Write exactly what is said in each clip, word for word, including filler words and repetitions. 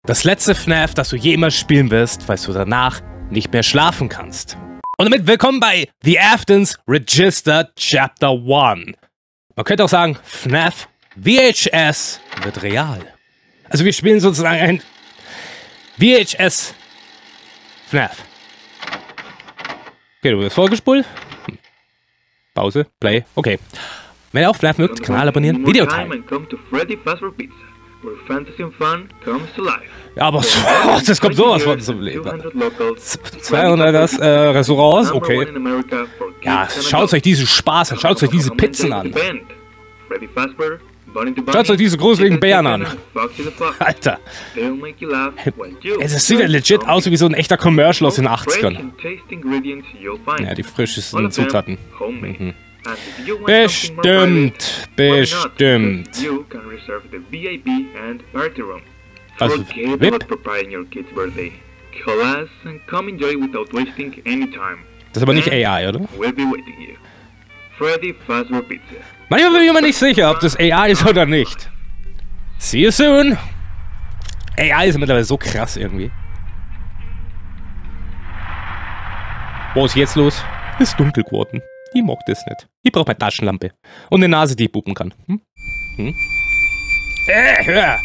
Das letzte F NAF, das du jemals spielen wirst, weil du danach nicht mehr schlafen kannst. Und damit willkommen bei The Aftons Register Chapter eins. Man könnte auch sagen, F NAF V H S wird real. Also wir spielen sozusagen ein V H S F NAF. Okay, du wirst vorgespult. Hm. Pause, Play, okay. Wenn ihr auf F NAF mögt, Kanal abonnieren, Video teilen. Ja, aber so, oh, das kommt sowas von zum Leben. zweihundert das, äh, Restaurants, okay. Ja, schaut euch diesen Spaß an, schaut euch diese Pizzen an. Schaut euch diese gruseligen Bären an. Alter. Es sieht ja legit aus wie so ein echter Commercial aus den achtzigern. Ja, die frischesten Zutaten. Mhm. Bestimmt, bestimmt. Also, V I P? Das ist aber nicht A I, oder? Manchmal bin ich mir nicht sicher, ob das A I ist oder nicht. See you soon. A I ist mittlerweile so krass irgendwie. Wo ist jetzt los? Ist dunkel geworden. Ich mag das nicht. Ich brauche meine Taschenlampe. Und eine Nase, die ich pupen kann. Hm? Hm? Äh, hör!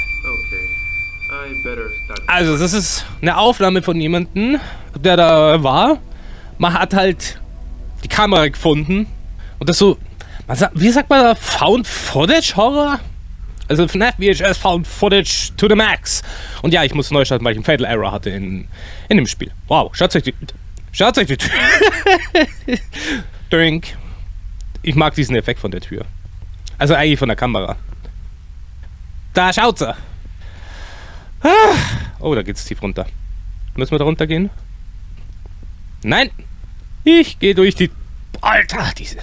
Also, das ist eine Aufnahme von jemandem, der da war. Man hat halt die Kamera gefunden. Und das so, man sagt, wie sagt man da? Found Footage Horror? Also F NAF V H S Found Footage to the max. Und ja, ich muss neu starten, weil ich einen Fatal Error hatte in, in dem Spiel. Wow, schaut euch die... Schaut euch die Tür... Drink. Ich mag diesen Effekt von der Tür. Also eigentlich von der Kamera. Da schaut sie. Ah. Oh, da geht's tief runter. Müssen wir da runter gehen? Nein. Ich gehe durch die... Alter, diese...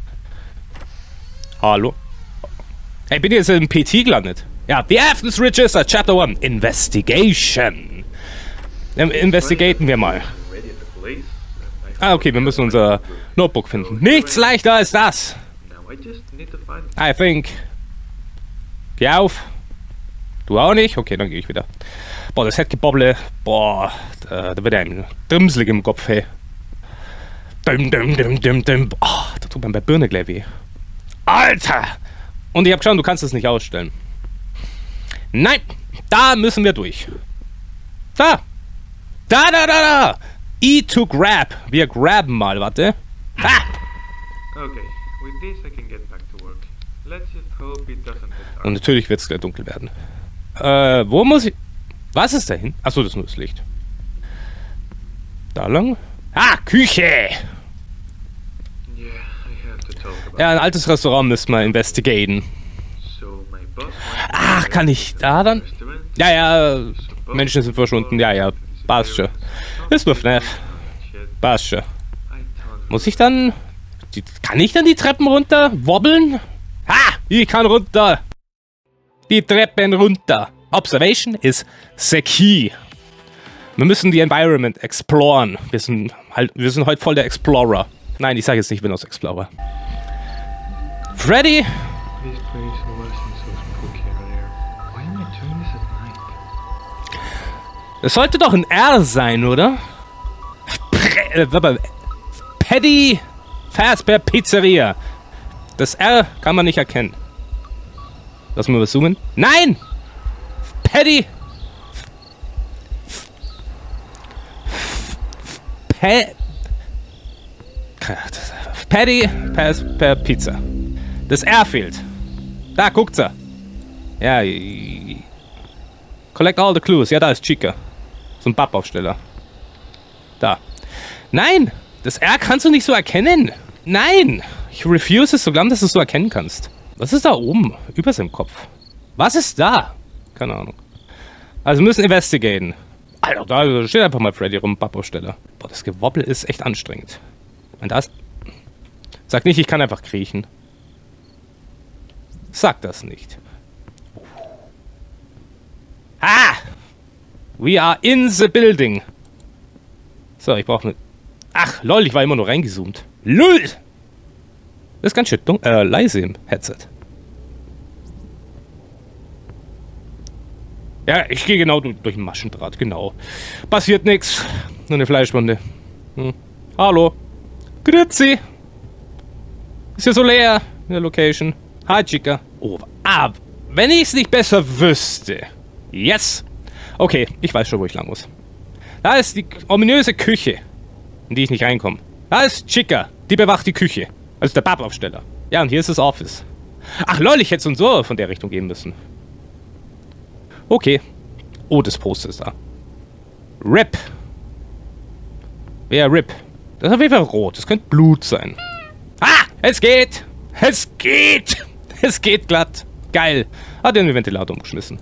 Hallo? Hey, bin ich jetzt im P T gelandet? Ja, The Aftons Register Chapter eins. Investigation. Investigaten wir mal. Ah, okay, wir müssen unser Notebook finden. Nichts leichter als das. I think. Geh auf. Du auch nicht? Okay, dann gehe ich wieder. Boah, das Headgebobble. Boah, da, da wird einem drimselig im Kopf, hey. Dum, dum, dum, dum, dum. Oh, da tut man bei Birne gleich weh. Alter! Und ich hab geschaut, du kannst es nicht ausstellen. Nein! Da müssen wir durch. Da! Da, da, da, da! E to grab. Wir graben mal, warte. Ha! Und natürlich wird es gleich dunkel werden. Äh, wo muss ich... Was ist da hin? Achso, das ist nur das Licht. Da lang? Ah, Küche! Ja, ein altes Restaurant müssen wir investigaten. Ach, kann ich da dann? Ja, ja, Menschen sind verschwunden. Ja, ja, passt schon. Ist nur F NAF. Passt schon. Muss ich dann... Die, kann ich dann die Treppen runter wobbeln? Ha! Ich kann runter! Die Treppen runter. Observation ist the key. Wir müssen die Environment exploren. Wir sind halt, wir sind heute voll der Explorer. Nein, ich sage jetzt nicht Windows Explorer. Freddy! Es sollte doch ein R sein, oder? Paddy Fazbear Pizzeria. Das R kann man nicht erkennen. Lass mal was zoomen. Nein! Paddy! Pa Paddy Fazbear Pizza. Das R fehlt. Da, guckt sie. Ja. Collect all the clues. Ja, da ist Chica. So ein Pappaufsteller. Da. Nein! Das R kannst du nicht so erkennen. Nein! Ich refuse es so glauben, dass du es so erkennen kannst. Was ist da oben? Über seinem Kopf. Was ist da? Keine Ahnung. Also wir müssen investigaten. Alter, da steht einfach mal Freddy rum, Pappaufsteller. Boah, das Gewobbel ist echt anstrengend. Und das... Sag nicht, ich kann einfach kriechen. Sag das nicht. Ah! We are in the building. So, ich brauche eine... Ach, lol, ich war immer nur reingezoomt. Lol! Das ist ganz schön dunkel, äh, leise im Headset. Ja, ich gehe genau durch, durch den Maschendraht, genau. Passiert nichts. Nur eine Fleischwunde. Hm. Hallo. Grüezi. Ist ja so leer in der Location. Hi, Chica. Oh, ah, wenn ich es nicht besser wüsste. Yes. Okay, ich weiß schon, wo ich lang muss. Da ist die ominöse Küche, in die ich nicht reinkomme. Da ist Chica, die bewacht die Küche. Also der Pappaufsteller. Ja, und hier ist das Office. Ach lol, ich hätte so und so von der Richtung gehen müssen. Okay. Oh, das Poster ist da. Rip. Wer Rip? Das ist auf jeden Fall rot. Das könnte Blut sein. Ah, es geht. Es geht. Es geht glatt. Geil. Hat den Ventilator umgeschmissen.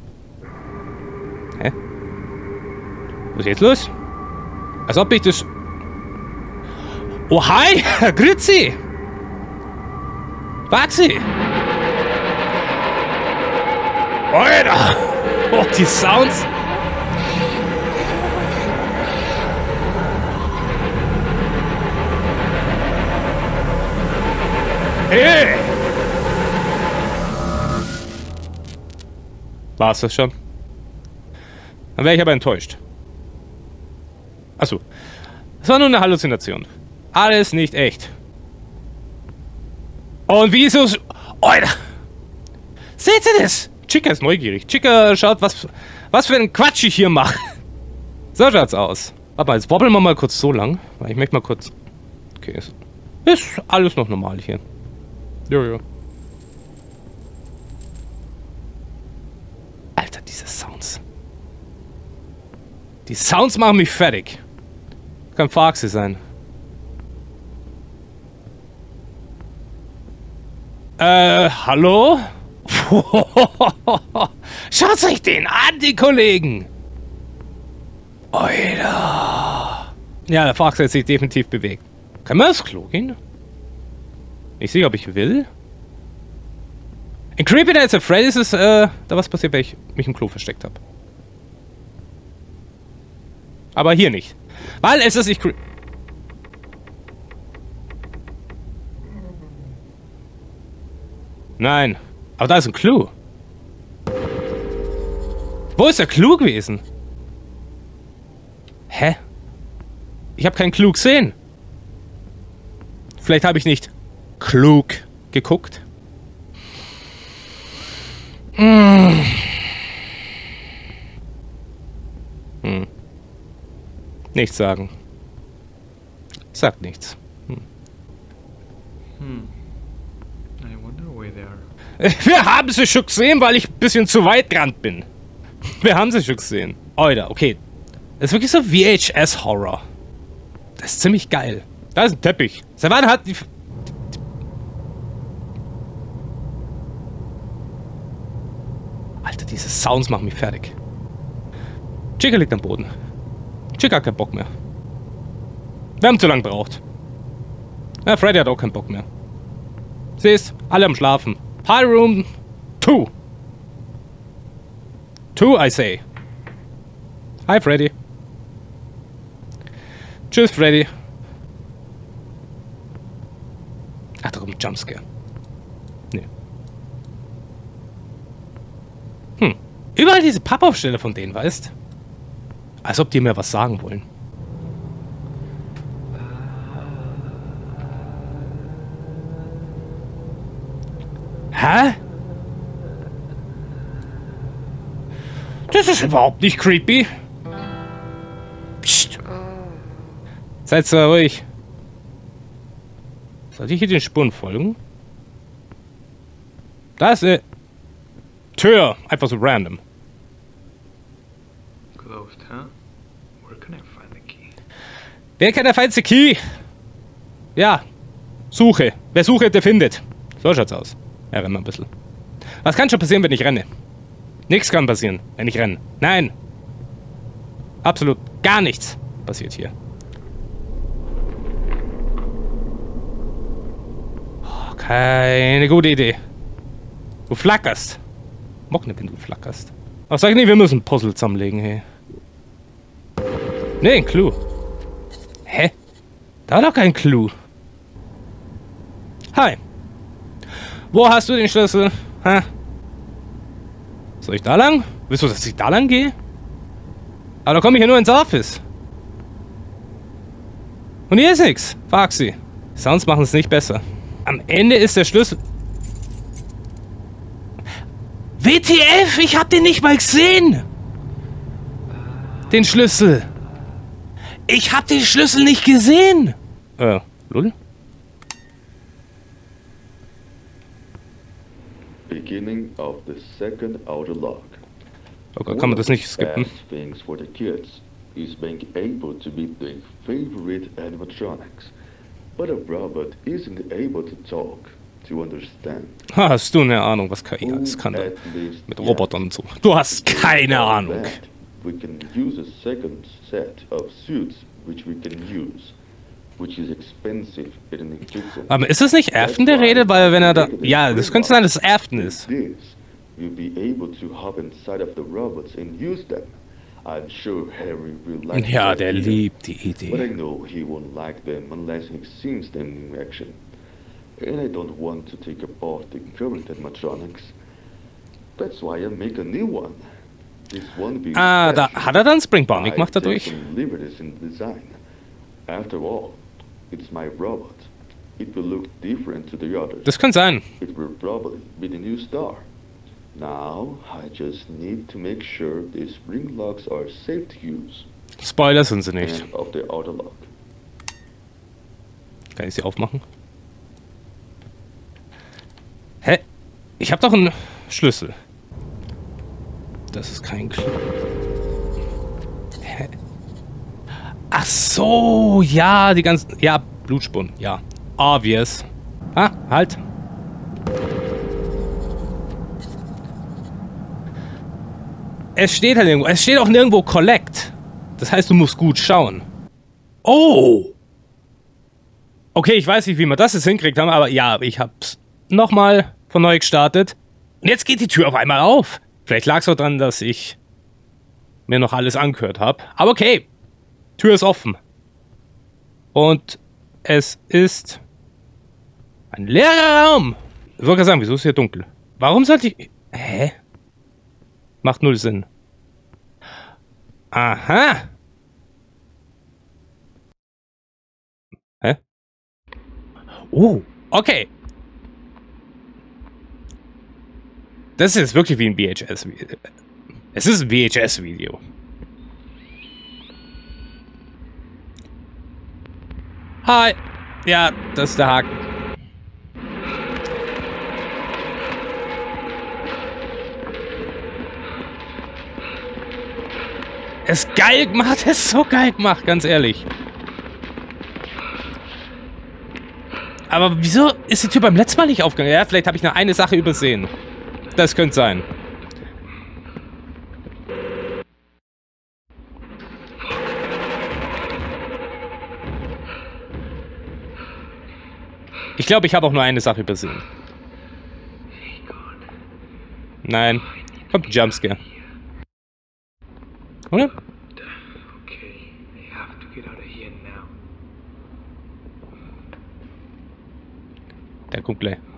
Hä? Was ist jetzt los? Als ob ich das... Oh, hi! Grüezi! Baxi! Alter! Oh, die Sounds! Hey! War's das schon? Dann wäre ich aber enttäuscht. Achso. Das war nur eine Halluzination. Alles nicht echt. Und wieso... Alter! Seht ihr das? Chica ist neugierig. Chica schaut, was, was für einen Quatsch ich hier mache. So schaut's aus. Warte mal, jetzt wobbeln wir mal kurz so lang. Weil ich möchte mal kurz... Okay, ist, ist alles noch normal hier. Jojo. Alter, diese Sounds. Die Sounds machen mich fertig. Kann Faxe sein. Äh, hallo? Schaut euch den an, die Kollegen! Alter! Ja, der Faxe hat sich definitiv bewegt. Kann man aufs Klo gehen? Ich sehe, ob ich will. In Creepy Nights at Freddy's ist, äh, da was passiert, wenn ich mich im Klo versteckt habe. Aber hier nicht. Weil es ist nicht creepy. Nein. Aber da ist ein Clou. Wo ist der Clou gewesen? Hä? Ich habe keinen Clou gesehen. Vielleicht habe ich nicht klug geguckt. Hm. Hm. Nichts sagen. Sagt nichts. Hm. Hm. I wonder where they are. Wir haben sie schon gesehen, weil ich ein bisschen zu weit gerannt bin. Wir haben sie schon gesehen. Alter, okay. Das ist wirklich so V H S-Horror. Das ist ziemlich geil. Da ist ein Teppich. Savan hat die... Alter, diese Sounds machen mich fertig. Chica liegt am Boden. Chica hat keinen Bock mehr. Wir haben zu lange gebraucht. Ja, Freddy hat auch keinen Bock mehr. Siehst, alle am Schlafen. High Room two. Two, I say. Hi, Freddy. Tschüss, Freddy. Ach, da kommt ein Jumpscare. Nee. Hm. Überall diese Pappaufsteller von denen, weißt? Als ob die mir was sagen wollen. Hä? Das ist überhaupt nicht creepy. Psst. Seid so ruhig. Sollte ich hier den Spuren folgen? Da ist eine Tür. Einfach so random. Closed, huh? Where can I find the key? Wer kann der feinste Key? Ja. Suche. Wer suche, der findet. So schaut's aus. Ja, renn mal ein bisschen. Was kann schon passieren, wenn ich renne? Nichts kann passieren, wenn ich renne. Nein. Absolut gar nichts passiert hier. Oh, keine gute Idee. Du flackerst. Mock nicht, wenn du flackerst. Ach, sag ich nicht, wir müssen Puzzle zusammenlegen, hey. Nee, ein Clou. Hä? Da war doch kein Clou. Hi. Wo hast du den Schlüssel? Ha? Soll ich da lang? Willst du, dass ich da lang gehe? Aber da komme ich ja nur ins Office. Und hier ist nichts. Frag sie. Sounds machen es nicht besser. Am Ende ist der Schlüssel... W T F, ich hab den nicht mal gesehen! Den Schlüssel. Ich hab den Schlüssel nicht gesehen! Äh, lol? Beginning of the second outer lock. Okay, kann man das nicht skippen? Things for the kids is being able to beat their favorite animatronics, but a robot isn't able to talk, to understand. Ha, hast du eine Ahnung, was K I alles kann dann mit Robotern und so? Du hast keine Ahnung. We can use a second set of suits which we can use, which is expensive in an Egyptian. Aber ist es nicht Afton der Rede, weil wenn er da... Ja, das könnte sein, dass es Afton ist. You'll be able to hop inside of the robots and use them. I'm sure Harry will like Ja, the der idea, liebt die but I Idee. know he won't like them unless he sees them in action. And I don't want to take apart the current animatronics. That's why I make a new one. This one being Ah, da special. hat er dann Springbound I gemacht take dadurch. some liberties in design. After all, it's my robot. It will look different to the others. Das könnte sein. It will probably be the new star. Now, I just need to make sure the spring locks are safe to use. Spoiler sind sie nicht. And of the outer lock. Kann ich sie aufmachen? Hä? Ich habe doch einen Schlüssel. Das ist kein Schlüssel. Hä? Ach so, ja, die ganzen... Ja, Blutspuren, ja. Obvious. Ah, halt. Es steht halt irgendwo... Es steht auch nirgendwo Collect. Das heißt, du musst gut schauen. Oh! Okay, ich weiß nicht, wie wir das jetzt hinkriegt haben, aber ja, ich hab's nochmal von neu gestartet. Und jetzt geht die Tür auf einmal auf. Vielleicht lag es auch daran, dass ich mir noch alles angehört habe. Aber okay, Tür ist offen. Und es ist ein leerer Raum. Ich wollte gerade sagen, wieso ist hier dunkel? Warum sollte ich... Hä? Macht null Sinn. Aha. Hä? Oh, okay. Das ist jetzt wirklich wie ein V H S-Video. Es ist ein V H S-Video. Hi. Ja, das ist der Haken. Es ist geil gemacht, es ist so geil gemacht, ganz ehrlich. Aber wieso ist die Tür beim letzten Mal nicht aufgegangen? Ja, vielleicht habe ich noch eine Sache übersehen. Das könnte sein. Ich glaube, ich habe auch nur eine Sache übersehen. Nein. Kommt ein Jumpscare. Oder? Okay, I have to get out of here now. Der kommt gleich.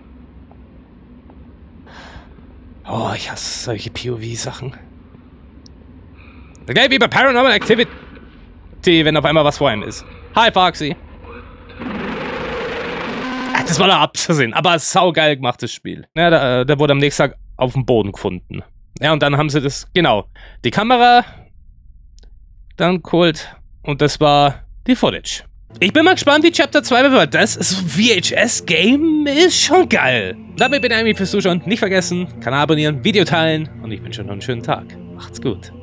Oh, ich hasse solche P O V-Sachen. Gleich wie bei Paranormal Activity, wenn auf einmal was vor einem ist. Hi, Foxy. Ach, das war da abzusehen, aber saugeil gemachtes Spiel. Ja, der, der wurde am nächsten Tag auf dem Boden gefunden. Ja, und dann haben sie das, genau, die Kamera dann geholt und das war die Footage. Ich bin mal gespannt, wie Chapter zwei wird, weil das ist so ein V H S-Game ist schon geil. Damit bin ich fürs Zuschauen. Nicht vergessen, Kanal abonnieren, Video teilen und ich wünsche euch noch einen schönen Tag. Macht's gut.